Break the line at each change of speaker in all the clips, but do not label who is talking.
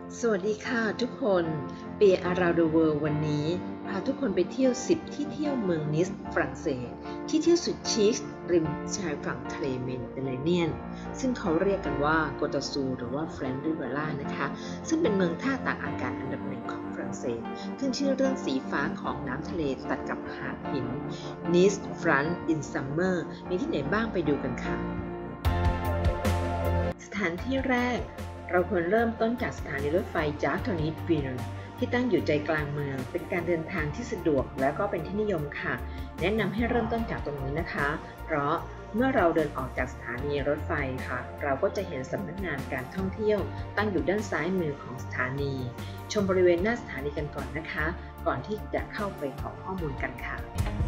สวัสดีค่ะทุกคนเปีย Around the World วันนี้พาทุกคนไปเที่ยว10ที่เที่ยวเมืองนิสฝรั่งเศสที่เที่ยวสุดชิคริมชายฝั่งทะเลเมดิเตอร์เรเนียนซึ่งเขาเรียกกันว่าโกตาซูหรือว่าเฟรนด์ริเวล่านะคะซึ่งเป็นเมืองท่าตากอากาศอันดับหนึ่งของฝรั่งเศสขึ้นชื่อเรื่องสีฟ้าของน้ำทะเลตัดกับหาดหินนิสฟรันต์อินซัมเมอร์มีที่ไหนบ้างไปดูกันค่ะสถานที่แรกเราควรเริ่มต้นจากสถานีรถไฟจาก์ทอนิสวิลที่ตั้งอยู่ใจกลางเมืองเป็นการเดินทางที่สะดวกและก็เป็นที่นิยมค่ะแนะนำให้เริ่มต้นจากตรงนี้นะคะเพราะเมื่อเราเดินออกจากสถานีรถไฟค่ะเราก็จะเห็นสำนักงานการท่องเที่ยวตั้งอยู่ด้านซ้ายมือของสถานีชมบริเวณหน้าสถานีกันก่อนนะคะก่อนที่จะเข้าไปขอข้อมูลกันค่ะ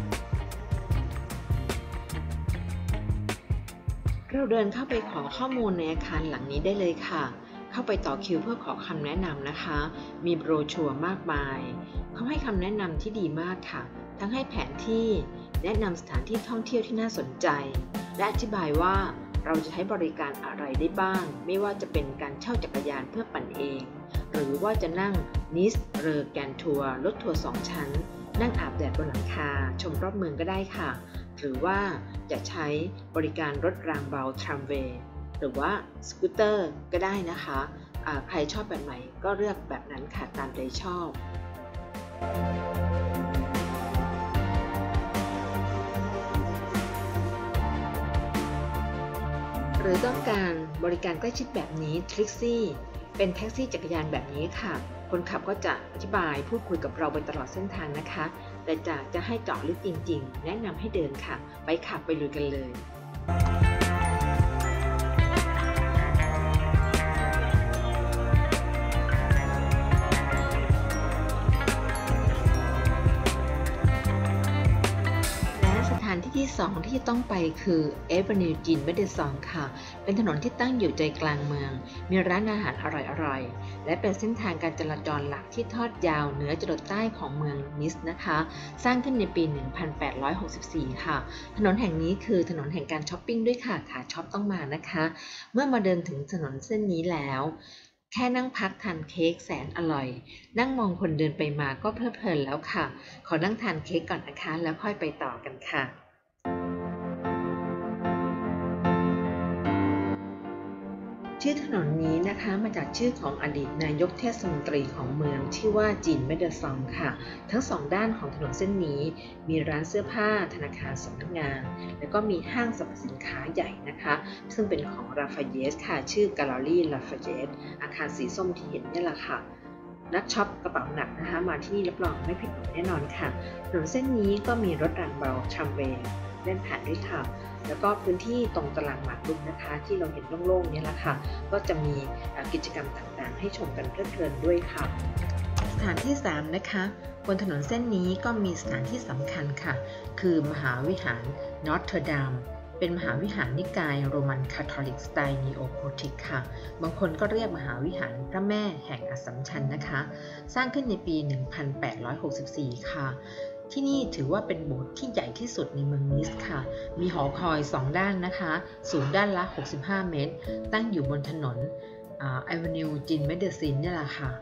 เราเดินเข้าไปขอข้อมูลในอาคารหลังนี้ได้เลยค่ะเข้าไปต่อคิวเพื่อขอคำแนะนำนะคะมีโบรชัวร์มากมายเขาให้คำแนะนำที่ดีมากค่ะทั้งให้แผนที่แนะนำสถานที่ท่องเที่ยวที่น่าสนใจและอธิบายว่าเราจะใช้บริการอะไรได้บ้างไม่ว่าจะเป็นการเช่าจักรยานเพื่อปั่นเองหรือว่าจะนั่งนิสเรอแกนทัวร์รถทัวร์2ชั้นนั่งอาบแดดบนหลังคาชมรอบเมืองก็ได้ค่ะหรือว่าจะใช้บริการรถรางเบาทรัมเวย์หรือว่าสกูตเตอร์ก็ได้นะคะใครชอบแบบไหนก็เลือกแบบนั้นค่ะตามใจชอบหรือต้องการบริการใกล้ชิดแบบนี้ทริกซี่เป็นแท็กซี่จักรยานแบบนี้ค่ะคนขับก็จะอธิบายพูดคุยกับเราไปตลอดเส้นทางนะคะแต่จะให้เจาะลึกจริงๆแนะนำให้เดินค่ะไปขับไปลุยกันเลยที่2ที่ต้องไปคือเอเวนิวจีนเมเดซองค่ะเป็นถนนที่ตั้งอยู่ใจกลางเมืองมีร้านอาหารอร่อยๆและเป็นเส้นทางการจราจรหลักที่ทอดยาวเหนือจรดใต้ของเมืองนิสนะคะสร้างขึ้นในปี 1864 ค่ะถนนแห่งนี้คือถนนแห่งการช้อปปิ้งด้วยค่ะขาช็อปต้องมานะคะเมื่อมาเดินถึงถนนเส้นนี้แล้วแค่นั่งพักทานเค้กแสนอร่อยนั่งมองคนเดินไปมาก็เพลิดเพลินแล้วค่ะขอนั่งทานเค้กก่อนนะคะแล้วค่อยไปต่อกันค่ะชื่อถนนนี้นะคะมาจากชื่อของอดีตนายกเทศมนตรีของเมืองชื่อว่าจีนเมเดซองค่ะทั้งสองด้านของถนนเส้นนี้มีร้านเสื้อผ้าธนาคารสำนักงานแล้วก็มีห้างสรรพสินค้าใหญ่นะคะซึ่งเป็นของลาฟาเยสค่ะชื่อ Galerie Lafayette อาคารสีส้มที่เห็นนี่แหละค่ะนักช็อปกระเป๋าหนักนะคะมาที่นี่รับรองไม่ผิดหวังแน่นอนค่ะถนนเส้นนี้ก็มีรถรางเบาทรัมเวย์เล่นผ่านด้วยค่ะแล้วก็พื้นที่ตรงตลาดหมากรุกนะคะที่เราเห็นโล่งๆนี่แหละค่ะก็จะมีกิจกรรมต่างๆให้ชมกันเพลิดเพลินด้วยค่ะสถานที่3นะคะบนถนนเส้นนี้ก็มีสถานที่สำคัญค่ะคือมหาวิหารนอตเทอร์ดามเป็นมหาวิหารนิกายโรมันคาทอลิกสไตล์นีโอโกธิกค่ะบางคนก็เรียกมหาวิหารพระแม่แห่งอัสสัมชัญนะคะสร้างขึ้นในปี 1864 ค่ะที่นี่ถือว่าเป็นโบสถ์ที่ใหญ่ที่สุดในเมืองนิสค่ะมีหอคอย2ด้านนะคะสูงด้านละ65 เมตรตั้งอยู่บนถนนแอเวนิวจินเมเดซินนี่แหละค่ะ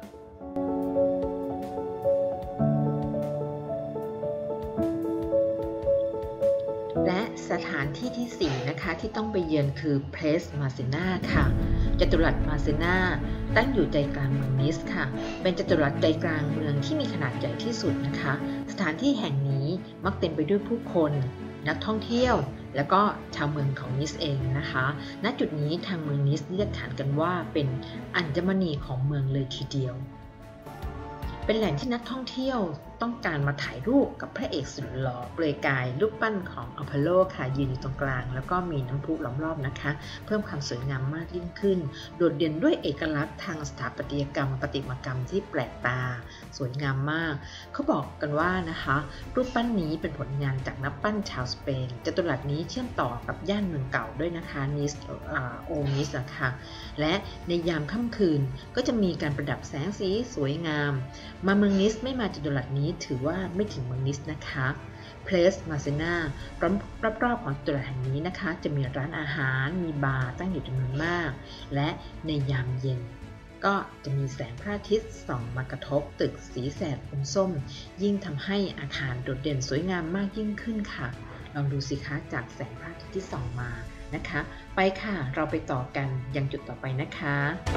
และสถานที่ที่4นะคะที่ต้องไปเยือนคือเพลสมาเซนาค่ะจัตุรัสมาเซนาตั้งอยู่ใจกลางเมืองนิสค่ะเป็นจัตุรัสใจกลางเมืองที่มีขนาดใหญ่ที่สุดนะคะสถานที่แห่งนี้มักเต็มไปด้วยผู้คนนักท่องเที่ยวและก็ชาวเมืองของนิสเองนะคะณจุดนี้ทางเมืองนิสเรียกขานกันว่าเป็นอัญมณีของเมืองเลยทีเดียวเป็นแหล่งที่นักท่องเที่ยวต้องการมาถ่ายรูปกับพระเอกสุดหล่อเปลือยกายรูปปั้นของอพอลโลค่ะยืนอยู่ตรงกลางแล้วก็มีน้ำพุล้อมรอบนะคะเพิ่มความสวยงามมากยิ่งขึ้นโดดเด่นด้วยเอกลักษณ์ทางสถาปัตยกรรมประติมากรรมที่แปลกตาสวยงามมากเขาบอกกันว่านะคะรูปปั้นนี้เป็นผลงานจากนักปั้นชาวสเปนจัตุรัสนี้เชื่อมต่อกับย่านเมืองเก่าด้วยนะคะนิสโอนิสนะคะและในยามค่ำคืนก็จะมีการประดับแสงสีสวยงามมาเมืองนิสไม่มาจัตุรัสนี้ถือว่าไม่ถึงเมืองนิสนะคะเพลสมาเซนารอบๆของจัตุรัสแห่งนี้นะคะจะมีร้านอาหารมีบาร์ตั้งอยู่จำนวนมากและในยามเย็นก็จะมีแสงพระอาทิตย์ส่องมากระทบตึกสีแสดอมส้มยิ่งทำให้อาคารโดดเด่นสวยงามมากยิ่งขึ้นค่ะลองดูสิคะจากแสงพระอาทิตย์ที่ส่องมานะคะไปค่ะเราไปต่อกันยังจุดต่อไปนะคะ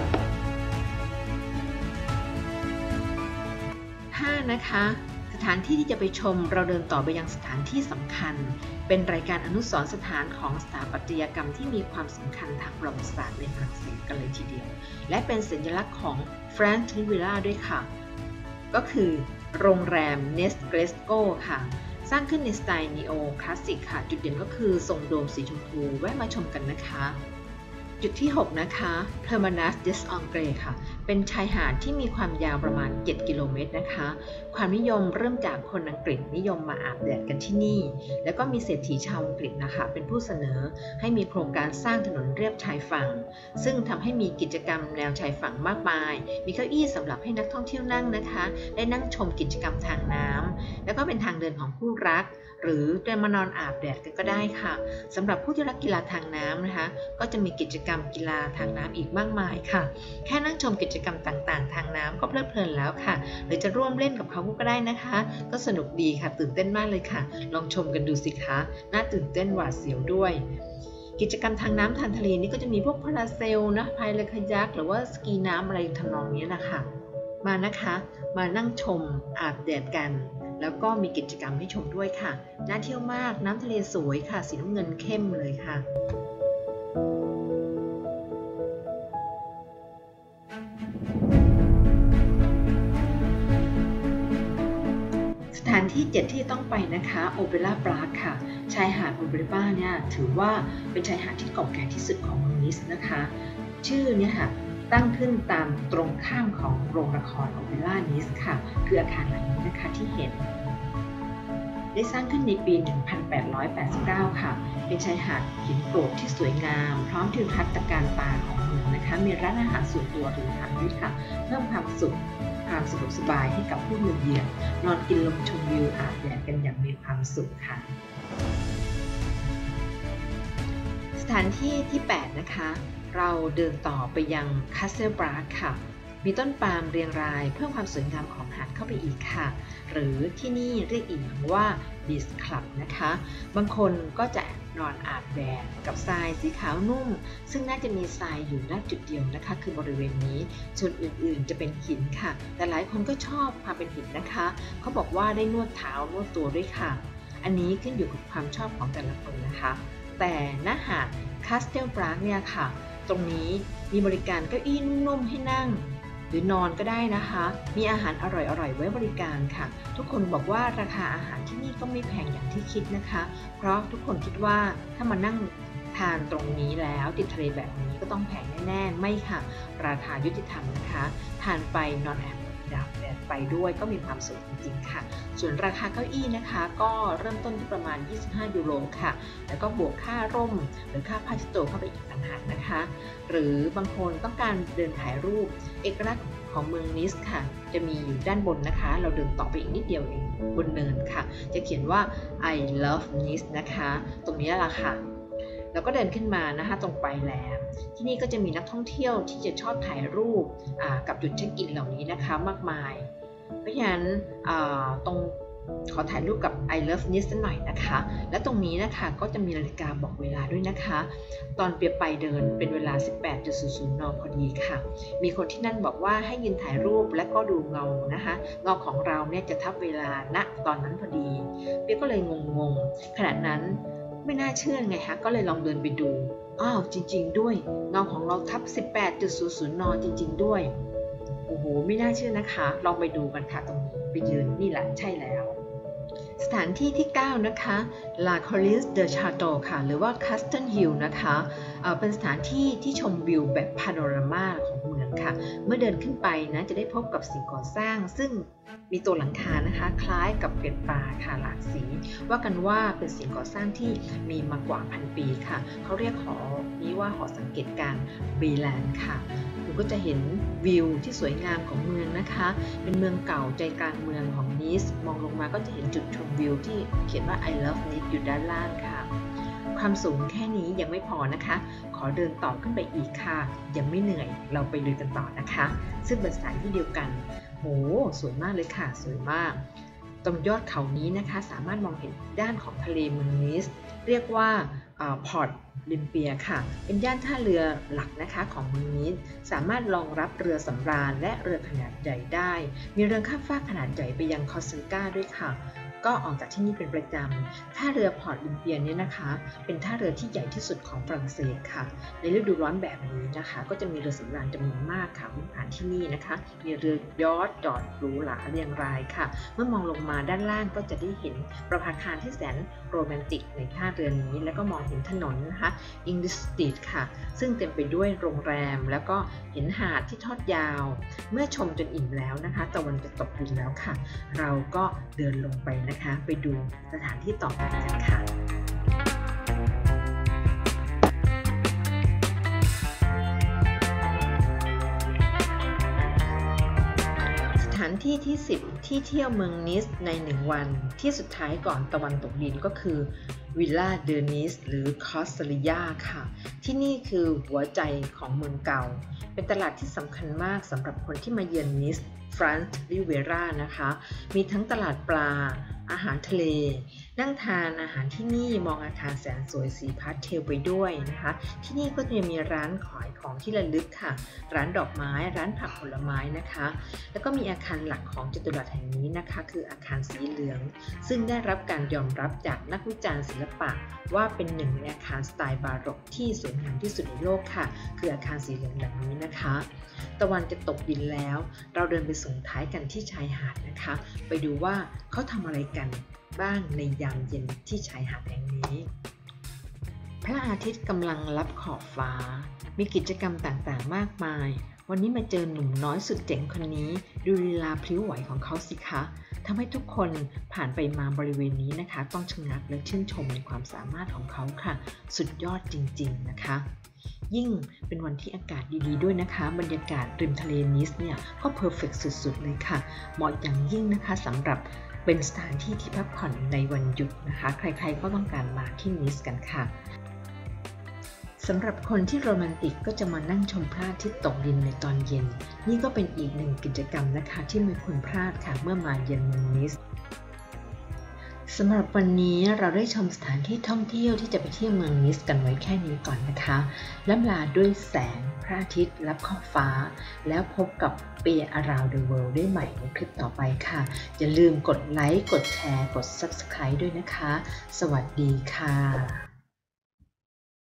5นะคะสถานที่ที่จะไปชมเราเดินต่อไปยังสถานที่สำคัญเป็นรายการอนุสรณ์สถานของสถาปัตยกรรมที่มีความสำคัญทางประวัติศาสตร์ในฝรั่งเศสกันเลยทีเดียวและเป็นสัญลักษณ์ของแฟรนซ์ริวิล่าด้วยค่ะก็คือโรงแรมเนสเกรสโกค่ะสร้างขึ้นในสไตล์นีโอคลาสสิกค่ะจุดเด่นก็คือทรงโดมสีชมพูแวะมาชมกันนะคะจุดที่6นะคะ Permanence des Anglais ค่ะเป็นชายหาดที่มีความยาวประมาณ7กิโลเมตรนะคะความนิยมเริ่มจากคนอังกฤษนิยมมาอาบแดดกันที่นี่แล้วก็มีเศรษฐีชาวอังกฤษนะคะเป็นผู้เสนอให้มีโครงการสร้างถนนเลียบชายฝั่งซึ่งทำให้มีกิจกรรมแนวชายฝั่งมากมายมีเก้าอี้สำหรับให้นักท่องเที่ยวนั่งนะคะได้นั่งชมกิจกรรมทางน้ำแล้วก็เป็นทางเดินของคู่รักหรือเดินมานอนอาบแดดกันก็ได้ค่ะสำหรับผู้ที่รักกีฬาทางน้ำนะคะก็จะมีกิจกรรมกีฬาทางน้ำอีกมากมายค่ะแค่นั่งชมกิจกรรมต่างๆทางน้ำก็เพลิดเพลินแล้วค่ะหรือจะร่วมเล่นกับเขาก็ได้นะคะก็สนุกดีค่ะตื่นเต้นมากเลยค่ะลองชมกันดูสิคะน่าตื่นเต้นหวาดเสียวด้วยกิจกรรมทางน้ำทางทะเลนี่ก็จะมีพวกพาราเซลนะพายเรือคายักหรือว่าสกีน้ำอะไรทำนองนี้นะคะมานะคะมานั่งชมอาบแดดกันแล้วก็มีกิจกรรมให้ชมด้วยค่ะน่าเที่ยวมากน้ำทะเลสวยค่ะสีน้ำเงินเข้มเลยค่ะสถานที่7ที่ต้องไปนะคะโอเปร่าปรากค่ะชายหาดโอเปร่าเนี่ยถือว่าเป็นชายหาดที่เก่าแก่ที่สุดของเมืองนิสนะคะชื่อเนี่ยค่ะตั้งขึ้นตามตรงข้ามของโรงละครโอเปร่านิสค่ะคืออาคารหลังนี้นะคะที่เห็นได้สร้างขึ้นในปี 1889 ค่ะเป็นชายหาดหินโกรธที่สวยงามพร้อมทิวทัศน์ตะการตาของเมืองนะคะมีร้านอาหารส่วนตัวหรือหาดด้วยค่ะเพิ่มความสุขความสะดวกสบายให้กับผู้มาเยือนนอนกินลมชมวิวอาบแดดกันอย่างมีความสุขค่ะสถานที่ที่8นะคะเราเดินต่อไปยังคาสเซิลบราคค่ะมีต้นปาล์มเรียงรายเพิ่มความสวยงามของหาดเข้าไปอีกค่ะหรือที่นี่เรียกอีกอย่างว่าบีชคลับนะคะบางคนก็จะนอนอาบแดดกับทรายสีขาวนุ่มซึ่งน่าจะมีทรายอยู่ณจุดเดียวนะคะคือบริเวณนี้ส่วนอื่นๆจะเป็นหินค่ะแต่หลายคนก็ชอบความเป็นหินนะคะเขาบอกว่าได้นวดเท้านวดตัวด้วยค่ะอันนี้ขึ้นอยู่กับความชอบของแต่ละคนนะคะแต่ณหาดคาสเทลบราคเนี่ยค่ะตรงนี้มีบริการเก้าอี้นุ่มๆให้นั่งหรือนอนก็ได้นะคะมีอาหารอร่อยๆไว้บริการค่ะทุกคนบอกว่าราคาอาหารที่นี่ก็ไม่แพงอย่างที่คิดนะคะเพราะทุกคนคิดว่าถ้ามานั่งทานตรงนี้แล้วติดทะเลแบบนี้ก็ต้องแพงแน่ๆไม่ค่ะราคายุติธรรมนะคะทานไปนอนอาบแดดไปด้วยก็มีความสุขจริงๆค่ะส่วนราคาเก้าอี้นะคะก็เริ่มต้นที่ประมาณ25 ยูโรค่ะแล้วก็บวกค่าร่มหรือค่าผ้าเช็ดตัวเข้าไปอีกต่างหากนะคะหรือบางคนต้องการเดินถ่ายรูปเอกลักษณ์ของเมืองนิสค่ะจะมีอยู่ด้านบนนะคะเราเดินต่อไปอีกนิดเดียวเองบนเนินค่ะจะเขียนว่า I love Nice นะคะตรงนี้แหละค่ะแล้วก็เดินขึ้นมานะคะตรงปลายแหลมที่นี่ก็จะมีนักท่องเที่ยวที่จะชอบถ่ายรูปกับจุดเช็คอินเหล่านี้นะคะมากมายเพราะฉะนั้นตรงขอถ่ายรูปกับ I Love Nice หน่อยนะคะและตรงนี้นะคะก็จะมีนาฬิกาบอกเวลาด้วยนะคะตอนเปียไปเดินเป็นเวลา 18:00 น.พอดีค่ะมีคนที่นั่นบอกว่าให้ยืนถ่ายรูปและก็ดูเงานะคะเงาของเราเนี่ยจะทับเวลาณตอนนั้นพอดีเปียก็เลยงงขณะนั้นไม่น่าเชื่อไงคะก็เลยลองเดินไปดูอ้าวจริงๆด้วยเงาของเราทับ 18:00 น.จริงๆด้วยโอ้โหไม่น่าเชื่อนะคะลองไปดูกันค่ะตรงนี้ไปยืนนี่แหละใช่แล้วสถานที่ที่9นะคะ La Colline de Château ค่ะหรือว่า Castle Hill นะคะเป็นสถานที่ที่ชมวิวแบบพาโนรามาของเมืองค่ะเมื่อเดินขึ้นไปนะจะได้พบกับสิ่งก่อสร้างซึ่งมีตัวหลังคานะคะคล้ายกับเกล็ดปลาค่ะหลากสีว่ากันว่าเป็นสิ่งก่อสร้างที่มีมากว่า1,000 ปีค่ะเขาเรียกหอนี้ว่าหอสังเกตการณ์บรีแลนด์ค่ะคุณก็จะเห็นวิวที่สวยงามของเมืองนะคะเป็นเมืองเก่าใจกลางเมืองของนิสมองลงมาก็จะเห็นจุดชมวิวที่เขียนว่า I love Nice อยู่ด้านล่างค่ะความสูงแค่นี้ยังไม่พอนะคะขอเดินต่อขึ้นไปอีกค่ะยังไม่เหนื่อยเราไปลุยกันต่อนะคะซึ่งเป็นสถานที่เดียวกันโหสวยมากเลยค่ะสวยมากตรงยอดเขานี้นะคะสามารถมองเห็นด้านของทะเลเมืองนิสเรียกว่าพอร์ตลิมเปียค่ะเป็นย่านท่าเรือหลักนะคะของเมืองนิสสามารถรองรับเรือสำราญและเรือขนาดใหญ่ได้มีเรือข้ามฟากขนาดใหญ่ไปยังคอร์ซิก้าด้วยค่ะก็ออกจากที่นี่เป็นประจำท่าเรือพอร์ตลิมเปียนี้นะคะเป็นท่าเรือที่ใหญ่ที่สุดของฝรั่งเศสค่ะในฤดูร้อนแบบนี้นะคะก็จะมีเรือสำราญจำนวนมากค่ะวิ่งผ่านที่นี่นะคะมีเรือยอชต์จอดหรูหราเรียงรายค่ะเมื่อมองลงมาด้านล่างก็จะได้เห็นประภาคารที่แสนโรแมนติกในท่าเรือนี้แล้วก็มองเห็นถนนนะคะอิงลิชสตรีทค่ะซึ่งเต็มไปด้วยโรงแรมแล้วก็เห็นหาดที่ทอดยาวเมื่อชมจนอิ่มแล้วนะคะตะวันจะตกดินแล้วค่ะเราก็เดินลงไปนะคะไปดูสถานที่ต่อไปกันค่ะสถานที่ที่10ที่เที่ยวเมืองนิสใน1วันที่สุดท้ายก่อนตะวันตกดินก็คือวิลล่าเดอนิสหรือคอสเตลิยาค่ะที่นี่คือหัวใจของเมืองเก่าเป็นตลาดที่สำคัญมากสำหรับคนที่มาเยือนนิสฟรานซ์ริเวรานะคะมีทั้งตลาดปลาอาหารทะเลนั่งทานอาหารที่นี่มองอาคารแสนสวยสีพาสเทลไปด้วยนะคะที่นี่ก็จะมีร้านขายของที่ระลึกค่ะร้านดอกไม้ร้านผักผลไม้นะคะแล้วก็มีอาคารหลักของจตุรัสแห่งนี้นะคะคืออาคารสีเหลืองซึ่งได้รับการยอมรับจากนักวิจารณ์ศิลปะว่าเป็นหนึ่งในอาคารสไตล์บาโรกที่สวยงามที่สุดในโลกค่ะคืออาคารสีเหลืองแบบนี้นะคะตะวันจะตกดินแล้วเราเดินไปส่งท้ายกันที่ชายหาดนะคะไปดูว่าเขาทำอะไรกันบ้างในยามเย็นที่ชายหาดแห่งนี้พระอาทิตย์กำลังลับขอบฟ้ามีกิจกรรมต่างๆมากมายวันนี้มาเจอหนุ่มน้อยสุดเจ๋งคนนี้ดูลีลาพลิ้วไหวของเขาสิคะทำให้ทุกคนผ่านไปมาบริเวณนี้นะคะต้องชะงักและชื่นชมในความสามารถของเขาค่ะสุดยอดจริงๆนะคะยิ่งเป็นวันที่อากาศดีๆด้วยนะคะบรรยากาศริมทะเลนิสเนี่ยก็เพอร์เฟกต์สุดๆเลยค่ะเหมาะอย่างยิ่งนะคะสำหรับเป็นสถานที่ที่พักผ่อนในวันหยุดนะคะใครๆก็ต้องการมาที่นิสกันค่ะสำหรับคนที่โรแมนติกก็จะมานั่งชมพระอาทิตย์ตกดินในตอนเย็นนี่ก็เป็นอีกหนึ่งกิจกรรมนะคะที่ไม่ควรพลาดค่ะเมื่อมาเยือนเมืองนิสสำหรับวันนี้เราได้ชมสถานที่ท่องเที่ยวที่จะไปเที่ยวเมืองนิสกันไว้แค่นี้ก่อนนะคะล่ำลาด้วยแสงพระอาทิตย์ลับขอบฟ้าแล้วพบกับPeer Around the World ได้ใหม่ในคลิปต่อไปค่ะอย่าลืมกดไลค์กดแชร์กด Subscribe ด้วยนะคะสวัสดีค่ะ